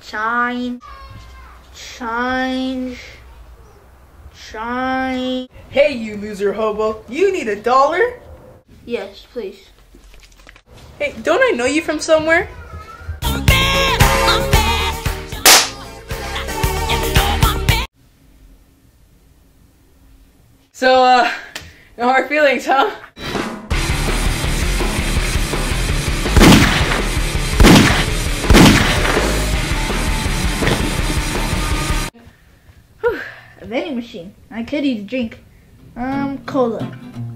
Change. Hey, you loser hobo. You need $1? Yes, please. Hey, don't I know you from somewhere? So, no hard feelings, huh? A vending machine. I could use a drink. Cola.